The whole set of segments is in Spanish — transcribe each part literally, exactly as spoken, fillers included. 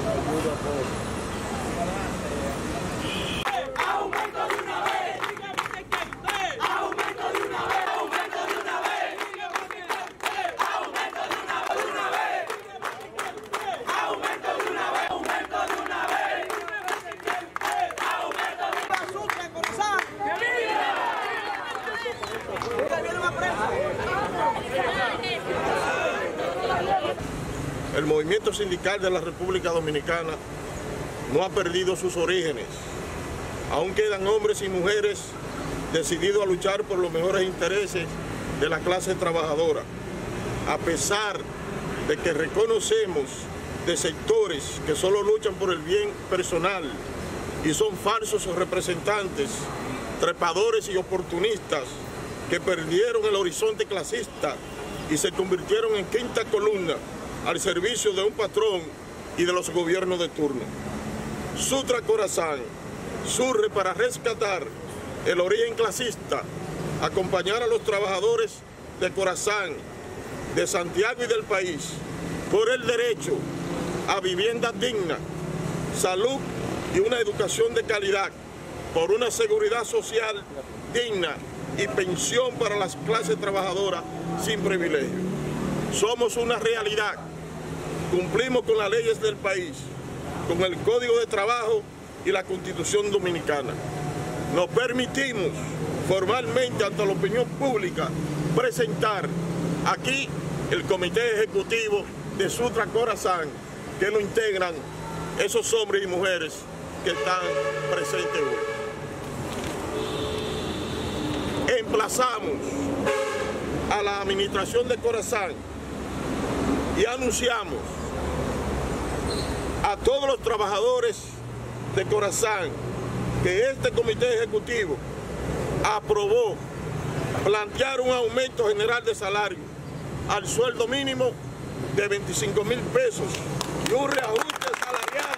Aumento de una vez. Aumento de una vez. Aumento de una vez. Aumento de una vez. Aumento de una vez. Aumento de una vez. Aumento de una vez. Sutra, Corazán. ¡Que viva! Mira, viene una prensa. El movimiento sindical de la República Dominicana no ha perdido sus orígenes. Aún quedan hombres y mujeres decididos a luchar por los mejores intereses de la clase trabajadora. A pesar de que reconocemos de sectores que solo luchan por el bien personal y son falsos representantes, trepadores y oportunistas que perdieron el horizonte clasista y se convirtieron en quinta columna al servicio de un patrón y de los gobiernos de turno. Sutra Corazán surge para rescatar el origen clasista, acompañar a los trabajadores de Corazán, de Santiago y del país por el derecho a vivienda digna, salud y una educación de calidad, por una seguridad social digna y pensión para las clases trabajadoras sin privilegio. Somos una realidad, cumplimos con las leyes del país, con el Código de Trabajo y la Constitución Dominicana. Nos permitimos formalmente ante la opinión pública presentar aquí el Comité Ejecutivo de Sutra Corazán, que lo integran esos hombres y mujeres que están presentes hoy. Emplazamos a la administración de Corazán y anunciamos a todos los trabajadores de Corazán que este comité ejecutivo aprobó plantear un aumento general de salario al sueldo mínimo de veinticinco mil pesos y un reajuste salarial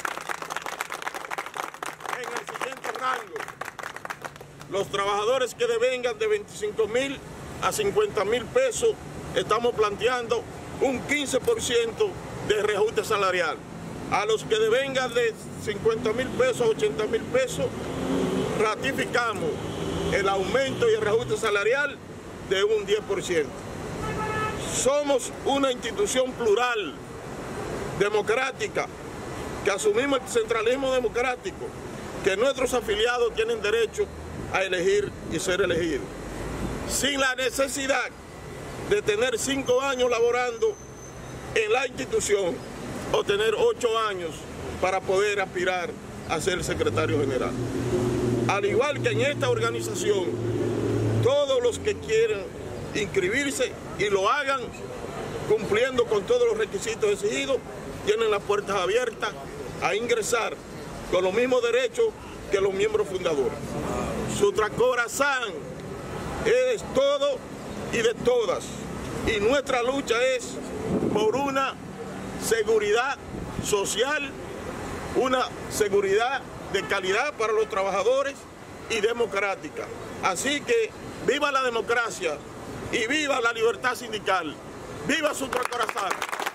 en el siguiente rango. Los trabajadores que devengan de veinticinco mil a cincuenta mil pesos, estamos planteando un quince por ciento de reajuste salarial. A los que devengan de cincuenta mil pesos a ochenta mil pesos, ratificamos el aumento y el reajuste salarial de un diez por ciento. Somos una institución plural, democrática, que asumimos el centralismo democrático, que nuestros afiliados tienen derecho a elegir y ser elegidos, sin la necesidad de tener cinco años laborando en la institución o tener ocho años para poder aspirar a ser secretario general. Al igual que en esta organización, todos los que quieran inscribirse y lo hagan cumpliendo con todos los requisitos exigidos, tienen las puertas abiertas a ingresar con los mismos derechos que los miembros fundadores. Sutra Corazán es todo y de todas, y nuestra lucha es por una seguridad social, una seguridad de calidad para los trabajadores y democrática. Así que viva la democracia y viva la libertad sindical. ¡Viva Sutra Corazán!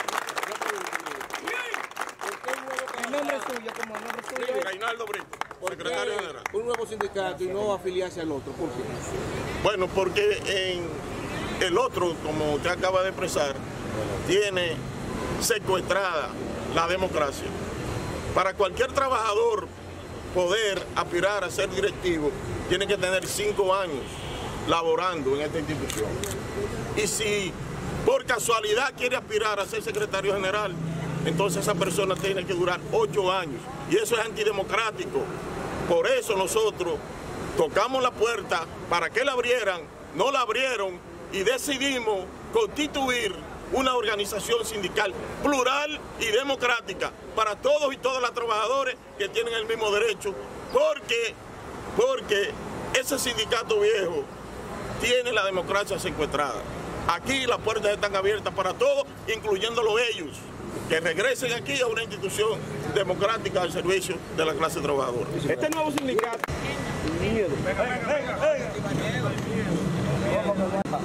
¿El nombre suyo como el nombre suyo? Reinaldo Brito, secretario general. Un nuevo sindicato y no afiliarse al otro, ¿por qué? Bueno, porque en el otro, como usted acaba de expresar, tiene secuestrada la democracia. Para cualquier trabajador poder aspirar a ser directivo, tiene que tener cinco años laborando en esta institución. Y si por casualidad quiere aspirar a ser secretario general, entonces esa persona tiene que durar ocho años. Y eso es antidemocrático. Por eso nosotros tocamos la puerta para que la abrieran, no la abrieron y decidimos constituir una organización sindical plural y democrática para todos y todas las trabajadores que tienen el mismo derecho, porque, porque ese sindicato viejo tiene la democracia secuestrada. Aquí las puertas están abiertas para todos, incluyéndolo ellos, que regresen aquí a una institución democrática al servicio de la clase trabajadora. Este nuevo sindicato... Miedo. Venga, venga, venga.